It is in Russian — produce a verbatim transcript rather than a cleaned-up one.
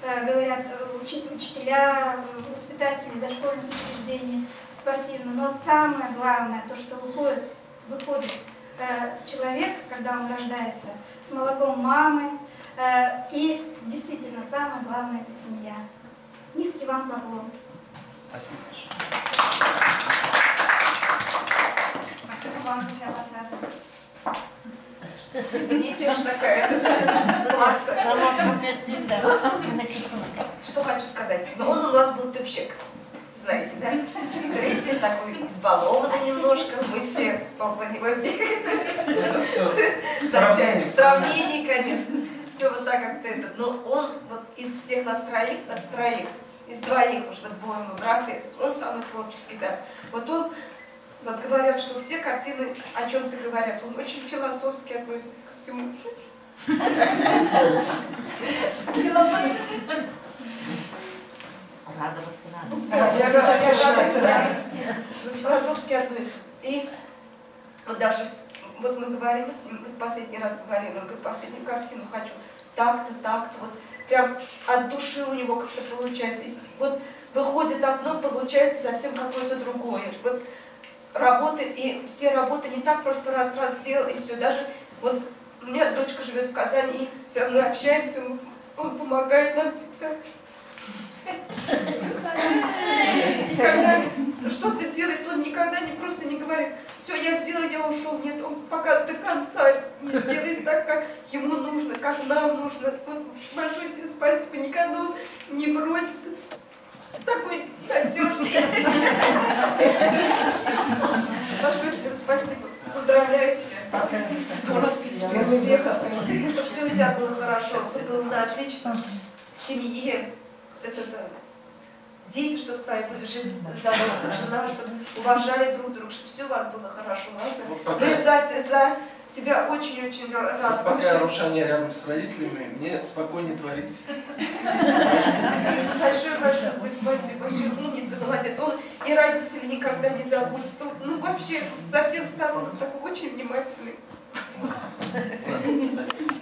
говорят учителя, воспитатели дошкольных учреждений, спортивных. Но самое главное, то, что выходит, выходит человек, когда он рождается, с молоком мамы. И действительно, самое главное – это семья. Низкий вам поклон. Спасибо вам, Амбассадор. Извините, я уж такая плакса. Что хочу сказать. Но он у нас был тупщик, знаете, да? Третий такой избалованный немножко. Мы все около него бегали. Это все в сравнении. В сравнении, конечно. Все вот так как-то это. Но он вот из всех нас троих, от троих, из двоих уже, вот двое мы браты, он самый творческий, да. Вот он, вот говорят, что все картины о чем-то говорят. Он очень философски относится ко всему. Радоваться надо. Да, я радоваться, да. Ну, философски относится. И вот даже, вот мы говорили с ним, вот последний раз говорили, он говорит, последнюю картину хочу так-то, так-то, вот прям от души у него как-то получается. И вот выходит одно, получается совсем какое-то другое. Вот работы, и все работы не так просто раз-раз сделал, и все. Даже вот у меня дочка живет в Казани, и все равно общаемся, он помогает нам всегда. И когда что-то делает, он никогда не просто не говорит, все, я сделал, я ушел. Нет, он пока до конца не делает так, как ему нужно, как нам нужно. Вот большое тебе спасибо, никогда он не бросит. Такой надежный. Большое тебе спасибо. Поздравляю тебя. С первым веком. Чтобы все у тебя было хорошо, чтобы было на отлично в семье. Это, да. Дети, чтобы твои были живы, здоровы, жена, чтобы уважали друг друга, чтобы все у вас было хорошо. Вот Мы пока, за, за тебя очень-очень рады. пока Рушаня рядом с родителями, мне спокойнее творится. Большое-большое тебе спасибо. Большое умница, молодец. Он и родителей никогда не забудет. Ну, вообще, со всех сторон такой очень внимательный.